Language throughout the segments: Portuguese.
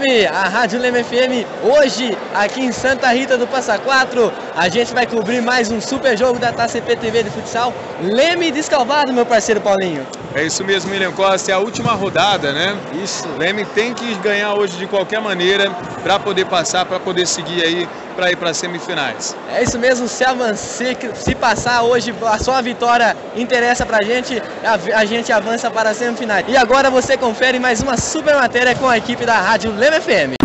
FM, a Rádio Leme FM, hoje aqui em Santa Rita do Passa Quatro, a gente vai cobrir mais um super jogo da Taça CPTV de futsal, Leme Descalvado, meu parceiro Paulinho. É isso mesmo, William Costa, é a última rodada, né? Isso. Leme tem que ganhar hoje de qualquer maneira para poder passar, para poder seguir aí, para ir para as semifinais. É isso mesmo, se passar hoje, só a vitória interessa pra gente, a gente avança para as semifinais. E agora você confere mais uma super matéria com a equipe da Rádio Leme FM.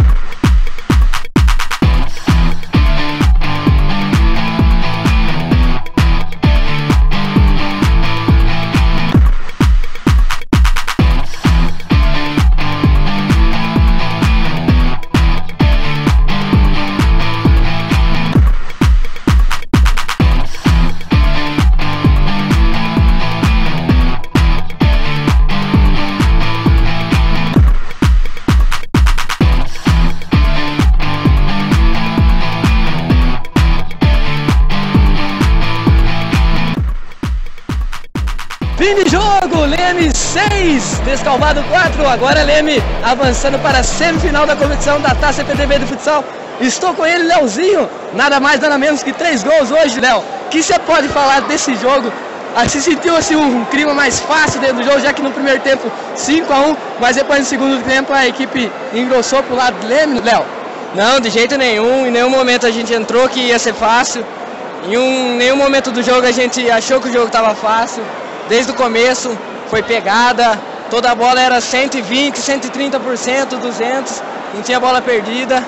Fim de jogo, Leme 6, Descalvado 4, agora Leme avançando para a semifinal da competição da Taça CPTV do futsal. Estou com ele, Leozinho, nada mais nada menos que 3 gols hoje, Léo. O que você pode falar desse jogo? Se sentiu assim, um clima mais fácil dentro do jogo, já que no primeiro tempo 5-1, mas depois no segundo tempo a equipe engrossou para o lado do Leme, Léo? Não, de jeito nenhum, em nenhum momento a gente entrou que ia ser fácil, em nenhum momento do jogo a gente achou que o jogo estava fácil. Desde o começo foi pegada, toda a bola era 120%, 130%, 200%, não tinha bola perdida.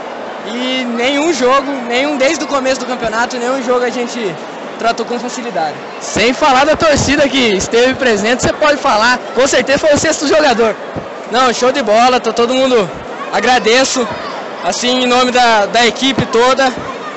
E desde o começo do campeonato, nenhum jogo a gente tratou com facilidade. Sem falar da torcida que esteve presente, você pode falar, com certeza foi o 6º jogador. Não, show de bola, todo mundo agradeço, assim, em nome da equipe toda,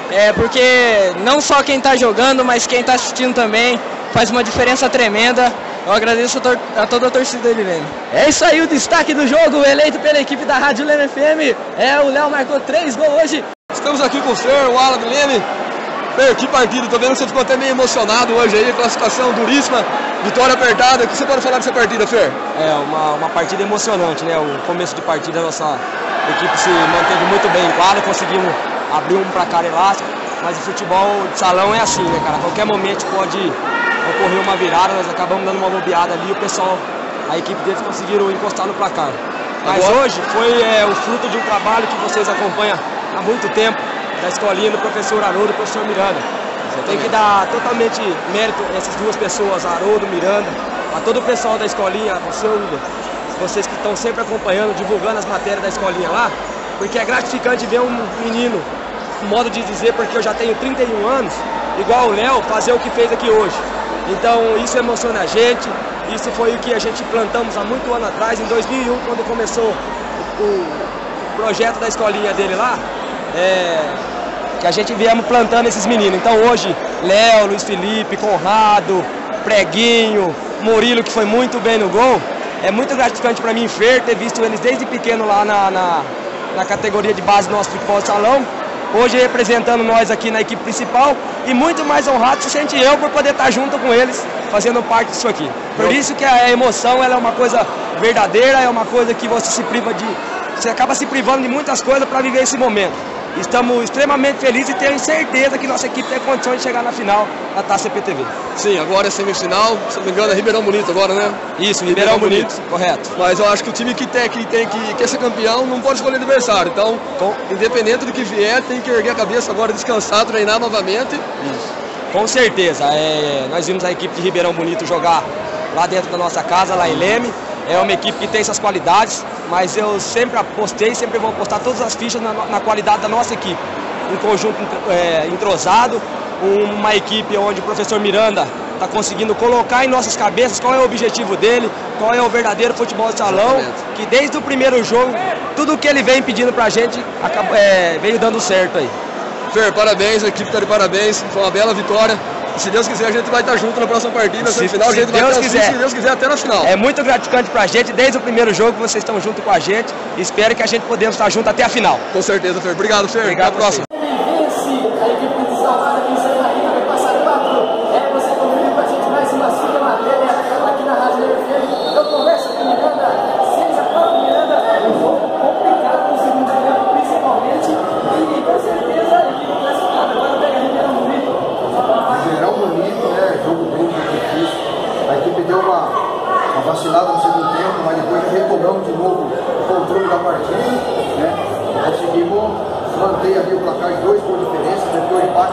porque não só quem está jogando, mas quem está assistindo também, faz uma diferença tremenda. Eu agradeço a toda a torcida dele, Leme. É isso aí, o destaque do jogo, eleito pela equipe da Rádio Leme FM. O Léo marcou 3 gols hoje. Estamos aqui com o Fer, o Alan do Leme. Fer, que partida, tô vendo que você ficou até meio emocionado hoje aí, classificação duríssima, vitória apertada. O que você pode falar dessa partida, Fer? Uma partida emocionante, né? O começo de partida, a nossa equipe se manteve muito bem em quadra, conseguimos abrir um placar elástico, mas o futebol de salão é assim, né, cara? A qualquer momento pode ocorreu uma virada, nós acabamos dando uma bobeada ali, a equipe deles conseguiram encostar no placar. Mas hoje foi o fruto de um trabalho que vocês acompanham há muito tempo, da escolinha do professor Haroldo e do professor Miranda. Tem que dar totalmente mérito a essas duas pessoas, Haroldo, Miranda, a todo o pessoal da escolinha, vocês que estão sempre acompanhando, divulgando as matérias da escolinha lá, porque é gratificante ver um menino, um modo de dizer, porque eu já tenho 31 anos, igual o Léo, fazer o que fez aqui hoje. Então isso emociona a gente, isso foi o que a gente plantamos há muito ano atrás, em 2001, quando começou o projeto da escolinha dele lá, que a gente viemos plantando esses meninos. Então hoje, Léo, Luiz Felipe, Conrado, Preguinho, Murilo, que foi muito bem no gol, é muito gratificante para mim, Fer, ter visto eles desde pequeno lá na categoria de base do nosso futebol de salão. Hoje representando nós aqui na equipe principal e muito mais honrado se sente eu por poder estar junto com eles, fazendo parte disso aqui. Por isso que a emoção ela é uma coisa verdadeira, é uma coisa que você acaba se privando de muitas coisas para viver esse momento. Estamos extremamente felizes e tenho certeza que nossa equipe tem condições de chegar na final da Taça CPTV. Sim, agora é semifinal, se não me engano é Ribeirão Bonito agora, né? Isso, Ribeirão Bonito, correto. Mas eu acho que o time que quer ser campeão não pode escolher adversário. Então, independente do que vier, tem que erguer a cabeça agora, descansar, treinar novamente. Isso. Com certeza. Nós vimos a equipe de Ribeirão Bonito jogar lá dentro da nossa casa, lá em Leme. É uma equipe que tem essas qualidades, mas eu sempre apostei, sempre vou apostar todas as fichas na qualidade da nossa equipe. Um conjunto entrosado, uma equipe onde o professor Miranda está conseguindo colocar em nossas cabeças qual é o objetivo dele, qual é o verdadeiro futebol de salão, que desde o primeiro jogo, tudo o que ele vem pedindo pra gente veio dando certo aí. Fer, parabéns, a equipe está de parabéns, foi uma bela vitória. Se Deus quiser, a gente vai estar junto na próxima partida, na semifinal, a gente vai estar se Deus quiser, até na final. É muito gratificante pra gente, desde o primeiro jogo vocês estão junto com a gente, e espero que a gente podemos estar junto até a final. Com certeza, Fer. Obrigado, Fer. Obrigado, até a próxima. Eu converso com o Miranda, 6-4 Miranda, um jogo complicado.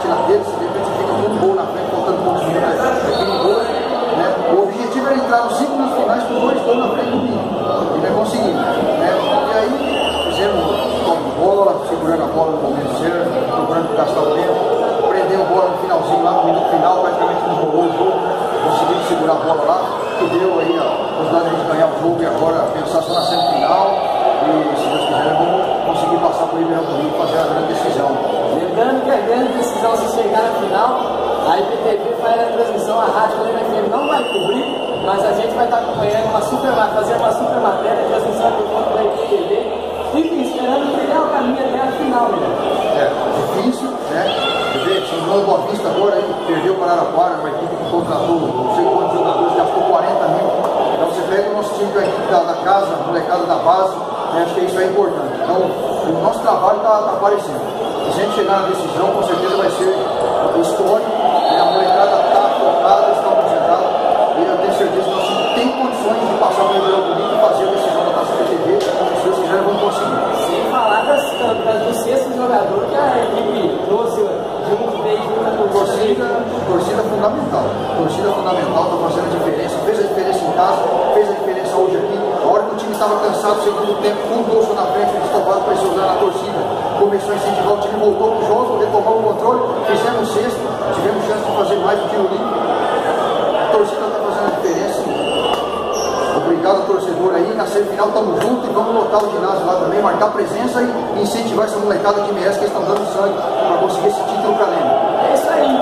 na deles, de repente você fica com um gol na frente, faltando poucos minutos, aquele gol, né? O objetivo era entrar nos 5 minutos finais com 2 gols na frente do Minho, e vai conseguir, né? E aí fizemos bola, segurando a bola no momento certo, procurando gastar o tempo, prendeu a bola no finalzinho lá, no minuto final, praticamente nos rolou o jogo, conseguimos segurar a bola lá, que deu aí a possibilidade de a gente ganhar o jogo e agora pensar só na semifinal e, se Deus quiser, vamos conseguir passar por Ribeirão Preto e fazer a grande decisão. Lembrando que a grande decisão, se chegar na final, a IPTV faz a transmissão, a Rádio Leme FM não vai cobrir, mas a gente vai estar acompanhando fazendo uma super matéria, transmissão por conta da IPTV. Enfim, esperando trilhar o caminho até a final, né? Difícil, né? São João Boa Vista agora, aí, perdeu para Araraquara, uma equipe que contratou não sei quantos jogadores, gastou 40 mil. Então você pega o nosso time, a equipe da casa, a molecada da base, né? Acho que isso é importante. Então o nosso trabalho está aparecendo. Se a gente chegar na decisão, com certeza vai ser histórico, né? A molecada está focada, está concentrada, e eu tenho certeza que nós tem condições de passar para o Ribeirão Preto e fazer a decisão da Taça PTV, se Deus quiser, vamos conseguir. Sem falar do sexto jogador que a equipe trouxe junto, veio junto a torcida fundamental. Torcida fundamental, está fazendo a diferença, fez a diferença em casa, fez a diferença hoje aqui. A hora que o time estava cansado, segundo tempo, com o bolso na frente, o Cristóvão pressionando a torcida, começou a incentivar, o time voltou para o jogo, retomou o controle, fizemos o sexto, tivemos chance de fazer mais do tiro limpo. A torcida está fazendo a diferença. Obrigado, torcedor aí. Na semifinal estamos juntos e vamos lotar o ginásio lá também, marcar presença e incentivar essa molecada que merece, que eles estão dando sangue para conseguir esse título para Leme. É isso aí.